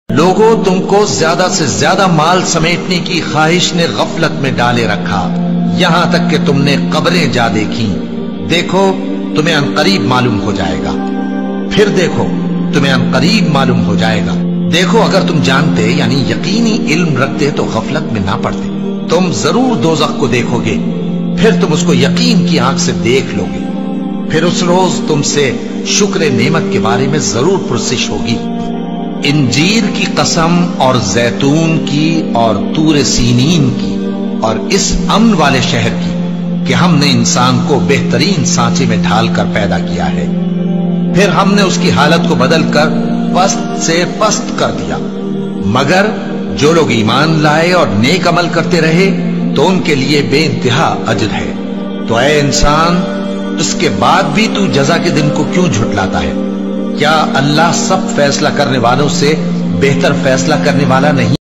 لوگوں، تم کو زیادہ سے زیادہ مال سمیٹنے کی خواہش نے غفلت میں ڈالے رکھا، یہاں تک کہ تم نے قبریں جا دیکھیں۔ دیکھو تمہیں عنقریب معلوم ہو جائے گا، پھر دیکھو تمہیں عنقریب معلوم ہو جائے گا۔ دیکھو اگر تم جانتے یعنی یقینی علم رکھتے تو غفلت میں نہ پڑتے۔ تم ضرور دوزخ کو دیکھو گے، پھر تم اس کو یقین کی آنکھ سے دیکھ لو گے، پھر اس روز تم سے شکر نعمت کے بارے میں ضرور پرسش ہوگی۔ انجیر کی قسم اور زیتون کی اور طور سینین کی اور اس امن والے شہر کی کہ ہم نے انسان کو بہترین سانچے میں ڈھال کر پیدا کیا ہے، پھر ہم نے اس کی حالت کو بدل کر پست سے پست کر دیا، مگر جو لوگ ایمان لائے اور نیک عمل کرتے رہے تو ان کے لیے بے انتہا اجر ہے۔ تو اے انسان، اس کے بعد بھی تو جزا کے دن کو کیوں جھٹلاتا ہے؟ کیا اللہ سب فیصلہ کرنے والوں سے بہتر فیصلہ کرنے والا نہیں؟